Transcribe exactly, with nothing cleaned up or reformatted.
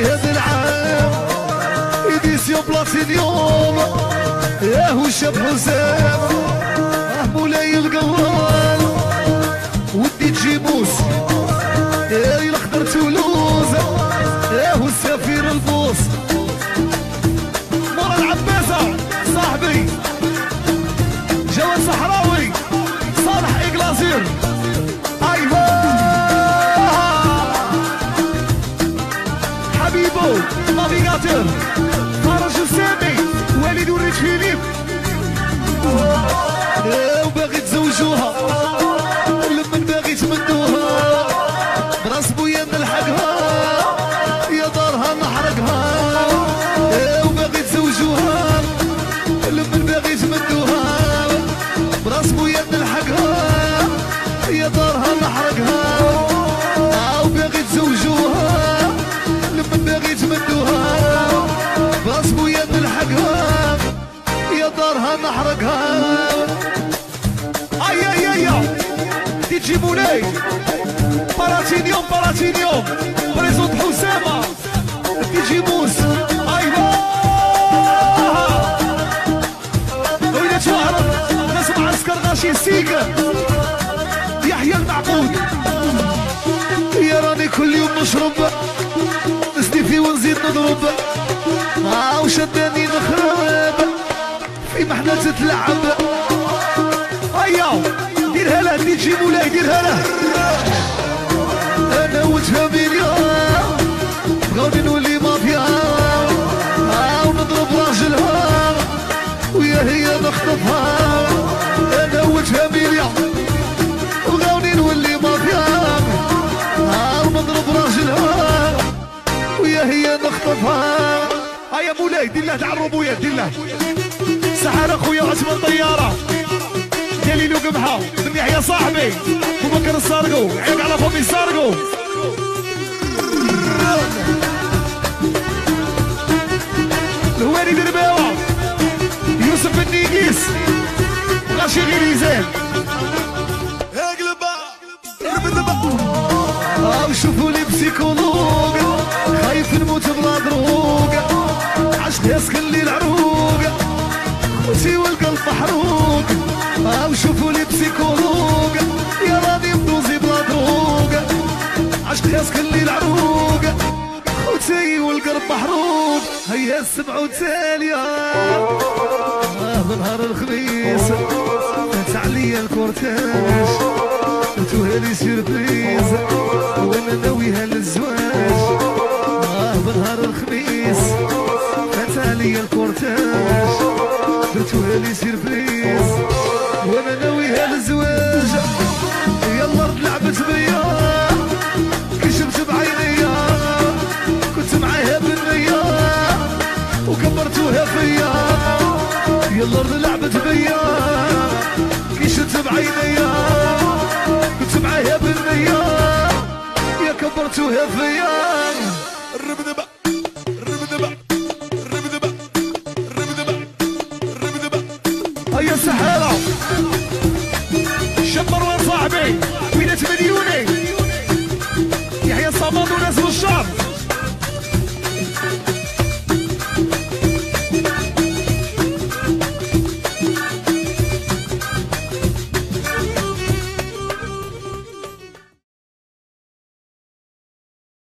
هذا العام إديسيون بلاتينيوم يا هو الشاب حسام اه مولاي القوال ودي تجيبوس يا الخضر تولوز يا هو السفير البوس مورا العباسة صاحبي جواد صحراوي صالح إقلازير أيوة حبيبو نافيغاتور فرج السامي وليد وريت فيليب وباغي تزوجوها لمن باغي تمدوها براس بويا نلحقها يا دارها نحرقها وباغي تزوجوها لمن باغي تمدوها براس بويا نلحقها يا دارها نحرقها وباغي تزوجوها لمن باغي تمدوها براس بويا نلحقها يا دارها نحرقها اي اي اي دي جي مولاي باراتينيوم باراتينيوم بريزونت حسامة دي جي موس ايوا وإذا تهرب ناس معسكر غاشي سيكا يحيى المعقود يا راني كل يوم نشرب نسني ونزيد نضرب ها وشداني نخرب في محنة تتلعب هيا ديرها له دي جي مولاي ديرها له انا وتفهمي اليوم بغاوني نولي مافيا ها ونضرب راجلها ويا هي نخطفها انا وتفهمي اليوم بغاوني نولي مافيا ها ونضرب راجلها ويا هي نخطفها هيا مولاي دير تاع الربويات دير سحر اخويا عثمان طياره دليلو قبحه من يحيى صاحبي وبكر السارقو عيب على فمي السارقو الهواري درباوه يوسف النيقيس غاشي غير يزال اقلبها اه شوفوا لي بسيكولوج خايف نموت بلا دروق عشت يسكن لي العروق خوتي والقلب محروق اه شوفوا لي بسيكولوج يا راني مدوزي بلا دروق عشت يسكن لي العروق خوتي والقلب محروق هيا سمعوا تالية اه بنهار الخميس فات عليا الكورتاج انتوها لي سيربريز وانا ناويها للزواج اه بنهار الخميس فات عليا الكورتاج درتوها لي سيربريز وانا ناويها للزواج يا الارض لعبت بيا كي شفت بعينيا كنت معاها بالنية وكبرتوها فيا يا الارض لعبت بيا كي شفت بعينيا كنت معاها بالنية يا كبرتوها فيا الربدبة الربدبة